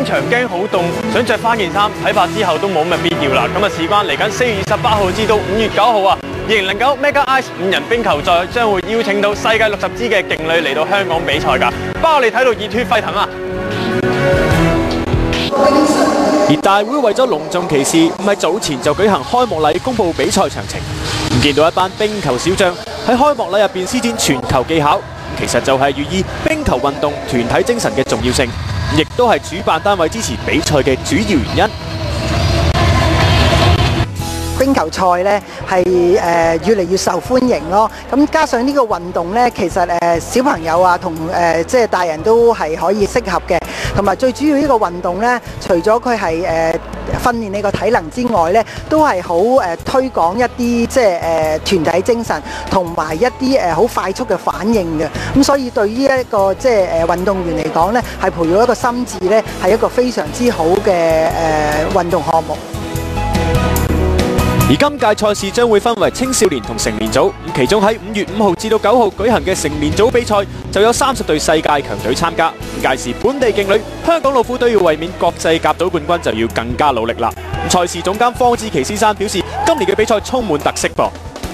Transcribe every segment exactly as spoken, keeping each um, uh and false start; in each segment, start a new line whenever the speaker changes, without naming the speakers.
場驚好凍，想着翻件衫，睇法之後都冇乜必要啦。咁啊，事關嚟緊四月二十八號至到五月九號啊，二零零九 Mega Ice 五人冰球賽將會邀請到世界六十支嘅勁旅嚟到香港比賽㗎，包我哋睇到熱血沸騰啊！
而大會為咗隆重其事，唔係早前就舉行開幕禮公佈比賽詳情，唔見到一班冰球小將喺開幕禮入邊施展傳球技巧，其實就係寓意冰球運動團體精神嘅重要性，亦都係主辦單位支持比賽嘅主要原因。
冰球賽咧係誒越嚟越受歡迎咯，咁加上呢個運動咧，其實誒小朋友啊同誒即係大人都係可以適合嘅，同埋最主要呢個運動咧，除咗佢係誒訓練你個體能之外咧，都係好誒推廣一啲即係誒團體精神，同埋一啲誒好快速嘅反應嘅，咁所以對於一個即係誒運動員嚟講咧，係培養一個心智咧，係一個非常之好嘅誒運動項目。
而今屆賽事將會分為青少年同成年組，其中喺五月五號至到九號舉行嘅成年組比賽，就有三十隊世界強隊參加。屆時本地勁旅香港老虎隊要衛冕國際甲組冠軍，就要更加努力啦。賽事總監方志奇先生表示，今年嘅比賽充滿特色噃。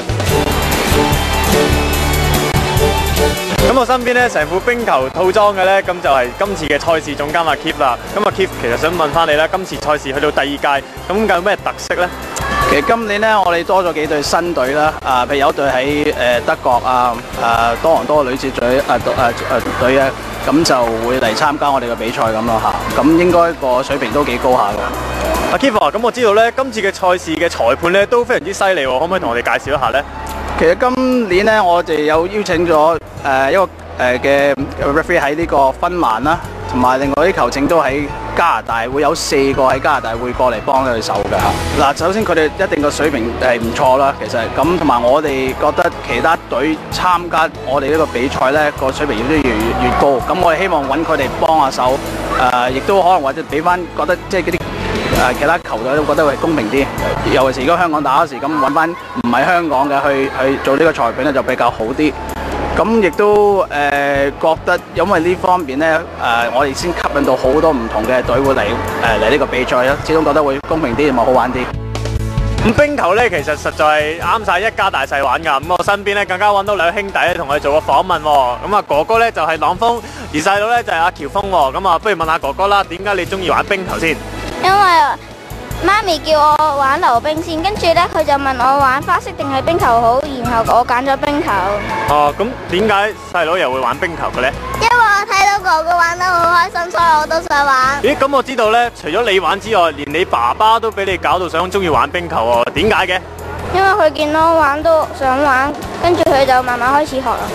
咁我身邊咧成副冰球套裝嘅咧，咁就係今次嘅賽事總監阿 Keith 啦。咁阿 Keith 其實想問翻你啦，今次賽事去到第二屆，咁有咩特色咧？
其實今年咧，我哋多咗幾隊新隊啦，啊，譬如有一隊喺誒德國啊，誒多倫多女子隊啊誒誒隊啊，咁就會嚟參加我哋嘅比賽咁咯嚇，咁應該個水平都幾高下㗎。
阿 Keith 啊，咁我知道咧，今次嘅賽事嘅裁判咧都非常之犀利喎，可唔可以同我哋介紹一下咧？
其實今年咧，我哋有邀請咗誒一個誒嘅 referee 喺呢個芬蘭啦，同埋另外啲球證都喺加拿大，會有四個喺加拿大會過嚟幫佢手嘅嚇。嗱，首先佢哋一定個水平係唔錯啦，其實咁同埋我哋覺得其他隊參加我哋呢個比賽咧，個水平亦都越嚟越高。咁我哋希望揾佢哋幫下手，誒亦都可能或者俾翻覺得即係嗰啲。誒其他球隊都覺得會公平啲，尤其是如果香港打嗰時，咁揾翻唔係香港嘅去去做呢個裁判咧，就比較好啲。咁亦都誒、呃、覺得，因為呢方面咧誒、呃，我哋先吸引到好多唔同嘅隊會嚟誒嚟呢個比賽啦，始終覺得會公平啲同埋好玩啲。
咁冰球咧，其實實在係啱晒一家大細玩㗎。咁我身邊咧更加揾到兩兄弟咧，同佢做個訪問喎。咁啊哥哥咧就係朗峰，而細佬咧就係阿喬峰喎。咁啊，不如問下哥哥啦，點解你中意玩冰球先？
因為媽咪叫我玩溜冰先，跟住咧佢就問我玩花式定係冰球好，然後我揀咗冰球。
哦，咁點解細佬又會玩冰球嘅咧？
因為我睇到哥哥玩得好開心，所以我都想玩。
咦，咁我知道咧，除咗你玩之外，連你爸爸都俾你搞到想中意玩冰球喎，點解嘅？
因為佢見到我玩都想玩，跟住佢就慢慢開始學啦。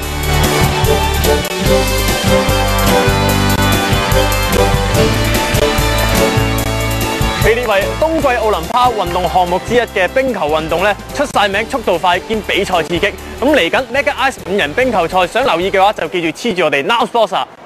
被列為冬季奧林匹克運動項目之一嘅冰球運動咧，出晒名，速度快兼比賽刺激。咁嚟緊 Mega Ice 五人冰球賽，想留意嘅話就記住黐住我哋 Now Sports 啊！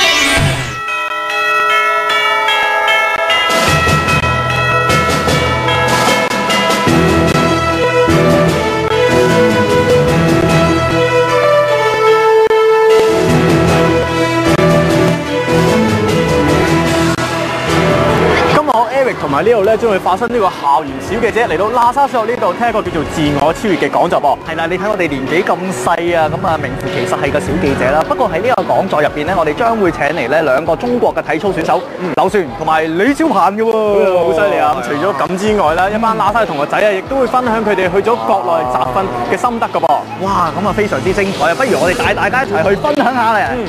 同埋呢度咧，將會發生呢個校園小記者嚟到喇沙小學呢度聽一個叫做自我超越嘅講座噃。
係啦，你睇我哋年紀咁細啊，咁啊名副其實係個小記者啦。不過喺呢個講座入邊咧，我哋將會請嚟咧兩個中國嘅體操選手，嗯、劉璇同埋李小鵬嘅喎，
好犀利啊！咁除咗咁之外啦，一班喇沙嘅同學仔啊，亦都會分享佢哋去咗國內集訓嘅心得嘅噃。
哇！咁啊非常之精彩啊！不如我哋帶大家一齊去分享下咧。嗯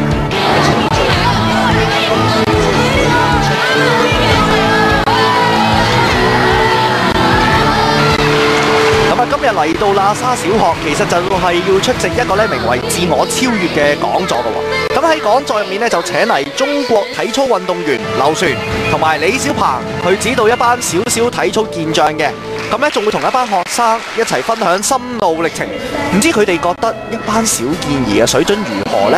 今日嚟到喇沙小學，其實就係要出席一個咧名為自我超越嘅講座嘅喎。咁喺講座入面咧，就請嚟中國體操運動員劉璇同埋李小鵬去指導一班小小體操健將嘅。咁咧仲會同一班學生一齊分享心路歷程。唔知佢哋覺得一班小健兒嘅水準如何呢？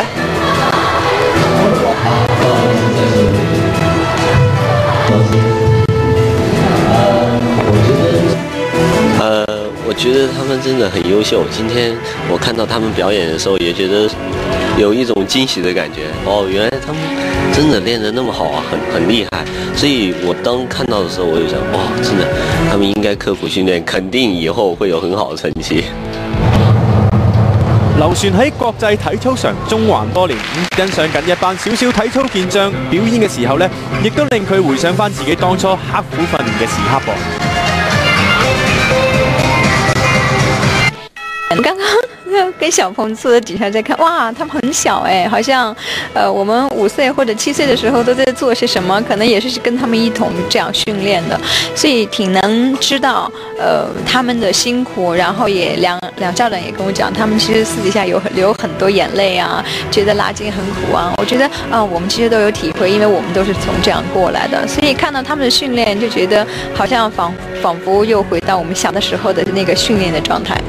呃，我覺得他們真的很優秀。今天我看到他們表演的時候，也覺得有一種驚喜的感覺。哦，原來他們真的練得那麼好啊，很很厲害。所以我當看到的時候，我就想，哇，真的，他們應該刻苦訓練，肯定以後會有很好的成績。
劉璇喺國際體操場縱橫多年，欣賞緊一班小小體操健將表演嘅時候呢，亦都令佢回想翻自己當初刻苦訓練嘅時刻噃。
剛剛跟小朋坐在底下在看，哇，他們很小哎，好像，呃，我們五歲或者七歲的時候都在做些什麼，可能也是跟他們一同這樣訓練的，所以挺能知道，呃，他們的辛苦，然後也梁梁校長也跟我講，他們其實私底下有流很多眼淚啊，覺得拉筋很苦啊，我覺得啊、呃，我們其實都有體會，因為我們都是從這樣過來的，所以看到他們的訓練，就覺得好像仿仿佛又回到我們小的時候的那個訓練的狀態。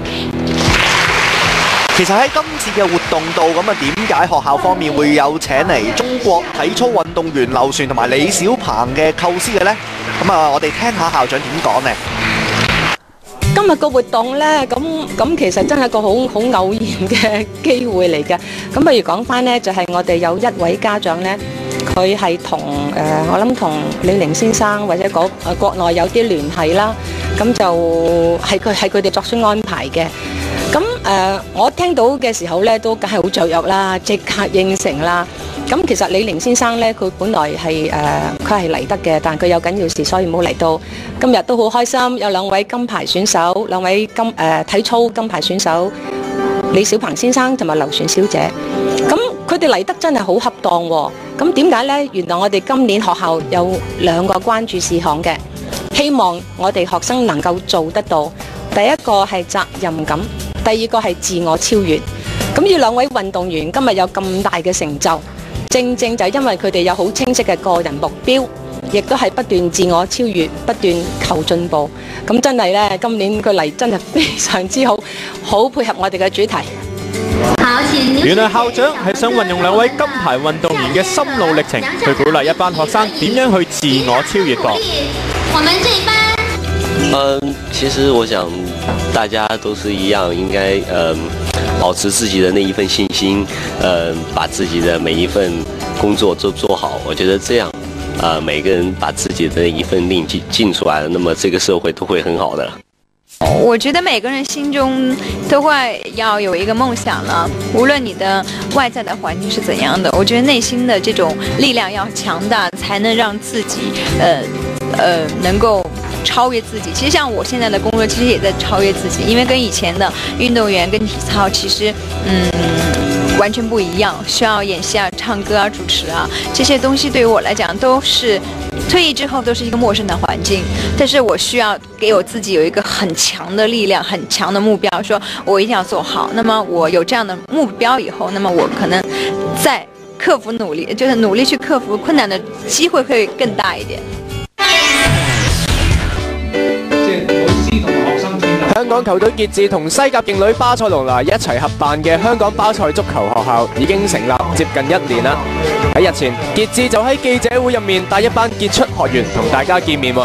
其實喺今次嘅活動度，咁啊點解學校方面會有請嚟中國體操運動員劉璇同埋李小鵬嘅構思嘅呢？咁啊，我哋聽下校長點講呢？
今日個活動呢，咁咁其實真係一個好好偶然嘅機會嚟嘅。咁不如講翻呢，就係、是、我哋有一位家長呢，佢係同誒我諗同李寧先生或者嗰誒國內有啲聯繫啦，咁就係佢係佢哋作出安排嘅。咁誒、呃，我聽到嘅時候咧，都梗係好雀躍啦，即刻應承啦。咁其實李寧先生咧，佢本來係誒佢係嚟得嘅，但佢有緊要事，所以冇嚟到。今日都好開心，有兩位金牌選手，兩位金誒、呃、體操金牌選手，李小鵬先生同埋劉璇小姐。咁佢哋嚟得真係好恰當喎。咁點解咧？原來我哋今年學校有兩個關注事項嘅，希望我哋學生能夠做得到。第一個係責任感。第二個係自我超越，咁呢兩位運動員今日有咁大嘅成就，正正就係因為佢哋有好清晰嘅個人目標，亦都係不斷自我超越，不斷求進步。咁真係呢，今年佢嚟真係非常之好，好配合我哋嘅主題。
原來校長係想運用兩位金牌運動員嘅心路歷程，去鼓勵一班學生點樣去自我超越噃。
我們這一班。
嗯，其實我想大家都是一樣，應該嗯保持自己的那一份信心，嗯，把自己的每一份工作都做好。我覺得這樣，呃，每個人把自己的那一份力盡盡出來了，那麼這個社會都會很好的。
我覺得每個人心中都會要有一個夢想了，無論你的外在的環境是怎樣的，我覺得內心的這種力量要強大，才能讓自己，呃，呃，能夠超越自己。其實像我現在的工作，其實也在超越自己，因為跟以前的運動員跟體操其實，嗯，完全不一樣，需要演戲啊、唱歌啊、主持啊，這些東西對於我來講都是退役之後都是一個陌生的環境，但是我需要給我自己有一個很強的力量、很強的目標，說我一定要做好。那麼我有這樣的目標以後，那麼我可能在克服努力，就是努力去克服困難的機會會更大一點。
香港球隊傑志同西甲勁旅巴塞隆拿一齊合辦嘅香港巴塞足球學校已經成立接近一年啦。喺日前，傑志就喺記者會入面帶一班傑出學員同大家見面喎。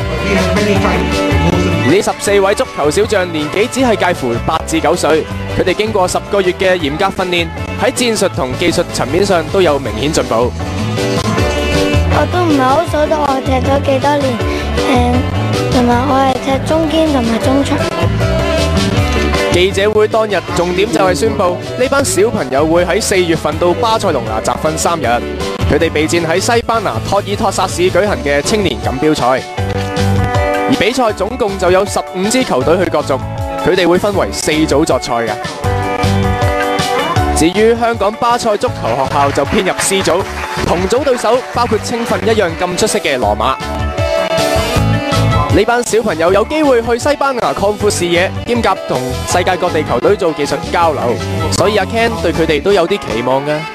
而呢十四位足球小將年紀只係介乎八至九歲，佢哋經過十個月嘅嚴格訓練，喺戰術同技術層面上都有明顯進步。
我都唔係好數到我踢咗幾多年，誒，同埋我係踢中堅同埋中場。
記者會當日重點就係宣布，呢班小朋友會喺四月份到巴塞隆拿集訓三日，佢哋備戰喺西班牙托爾托薩市舉行嘅青年錦標賽。而比賽總共就有十五支球隊去角逐，佢哋會分為四組作賽嘅。至於香港巴塞足球學校就編入 C 組，同組對手包括青訓一樣咁出色嘅羅馬。呢班小朋友有機會去西班牙擴闊視野，兼夾同世界各地球隊做技術交流，所以阿 Ken 對佢哋都有啲期望嘅。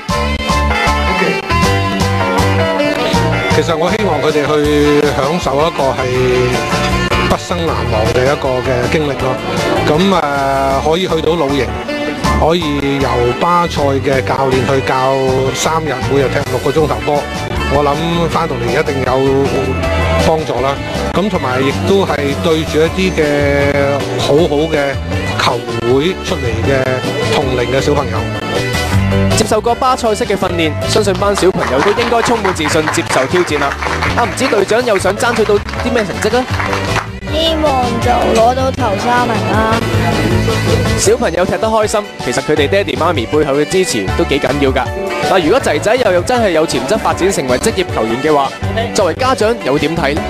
其實我希望佢哋去享受一個係畢生難忘嘅一個嘅經歷咯。咁誒、呃、可以去到露營，可以由巴塞嘅教練去教三日，每日踢六個鐘頭波。我諗翻到嚟一定有幫助啦。咁同埋亦都係對住一啲嘅好好嘅球會出嚟嘅同齡嘅小朋友。
接受過巴塞式嘅訓練，相信班小朋友都應該充滿自信接受挑戰啦。啊，唔知隊長又想爭取到啲咩成績啊？
希望就攞到頭三名啦。
小朋友踢得開心，其實佢哋爹哋媽咪背後嘅支持都幾緊要㗎。嗱，如果仔仔又又真係有潛質發展成為職業球員嘅話，作為家長又點睇呢？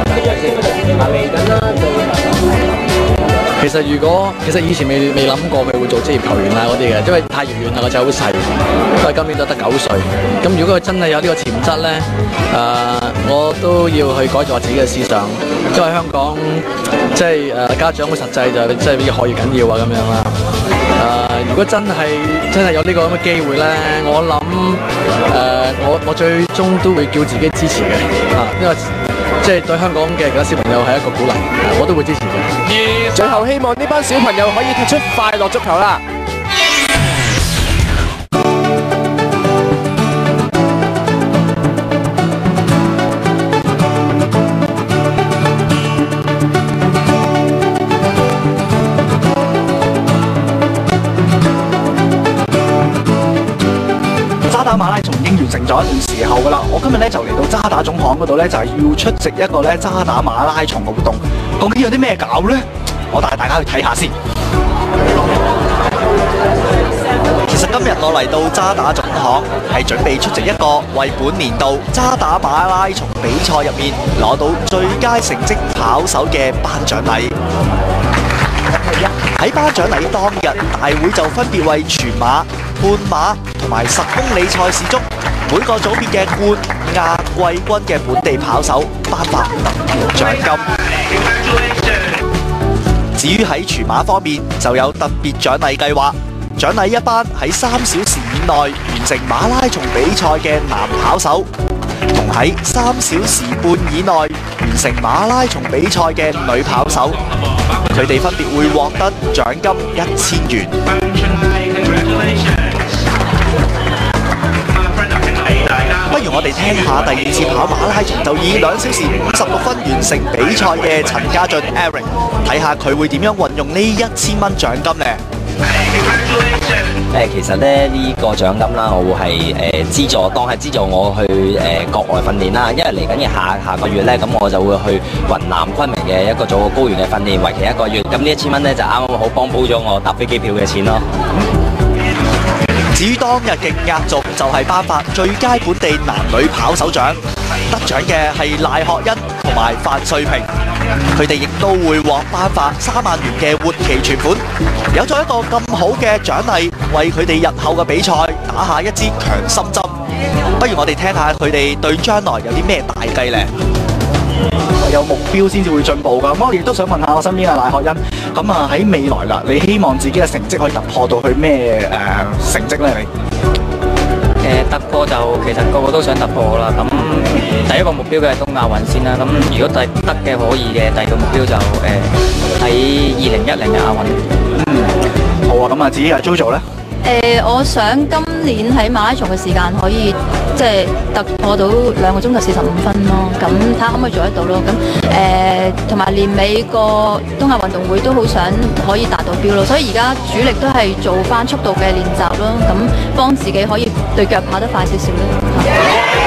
其實如果其實以前未未諗過佢會做職業球員啊嗰啲嘅，因為太遙遠啦，個仔好細，因為今年都得九歲。咁如果佢真係有呢個潛質咧，誒、呃、我都要去改造自己嘅思想，因為香港即係誒家長好實際就即係比學業緊要啊咁樣啦。誒、呃、如果真係真係有呢個咁嘅機會咧，我諗誒、呃、我我最終都會叫自己支持嘅啊，因為即係對香港嘅其他小朋友係一個鼓勵，我都會支持嘅。
最後希望呢班小朋友可以踢出快樂足球啦！
渣打馬拉松已經完成咗一段時候噶啦，我今日咧就嚟到渣打總行嗰度咧，就係要出席一個咧渣打馬拉松嘅活動。究竟有啲咩搞咧？我帶大家去睇下先。其實今日我嚟到渣打總行，係準備出席一個為本年度渣打馬拉松比賽入面攞到最佳成績跑手嘅頒獎禮。喺頒獎禮當日，大會就分別為全馬、半馬同埋十公里賽事中每個組別嘅冠、亞、季軍嘅本地跑手頒發特別獎金。至於喺全馬方面，就有特別獎勵計劃，獎勵一班喺三小時以內完成馬拉松比賽嘅男跑手，同喺三小時半以內完成馬拉松比賽嘅女跑手。佢哋分別會獲得獎金一千元。不如我哋聽下第二次跑馬拉松就以兩小時五十六分完成比賽嘅陳家俊 Eric， 睇下佢會點樣運用呢一千蚊獎金呢？
誒，其實咧呢、這個獎金啦，我會係誒資助，當係資助我去誒、呃、國外訓練啦。因為嚟緊嘅下下個月咧，咁我就會去雲南昆明嘅一個做高原嘅訓練，為期一個月。咁呢一千蚊咧就啱啱好幫補咗我搭飛機票嘅錢咯。
至於當日嘅壓軸就係頒發最佳本地男女跑手獎，得獎嘅係賴學恩同埋范瑞平，佢哋亦都會獲頒發三萬元嘅活期存款，有咗一個咁好嘅獎勵，為佢哋日後嘅比賽打下一支強心針。不如我哋聽下佢哋對將來有啲咩大計呢？有目標先至會進步㗎。咁我亦都想問下我身邊嘅賴學恩，咁啊喺未來啦，你希望自己嘅成績可以突破到去咩誒、呃、成績咧？你
誒、呃、突破就其實個個都想突破啦。咁第一個目標嘅係東亞運先啦。咁如果第得嘅可以嘅，第二個目標就誒喺二零一零嘅亞運。
嗯，好啊。咁啊，至於阿 JoJo 咧？
誒、呃，我想今年喺馬拉松嘅時間可以即係突破到兩個鐘頭四十五分咯，咁睇下可唔可以做得到咯。咁誒，同埋年尾個東亞運動會都好想可以達到標咯，所以而家主力都係做翻速度嘅練習咯，咁幫自己可以對腳跑得快少少咯。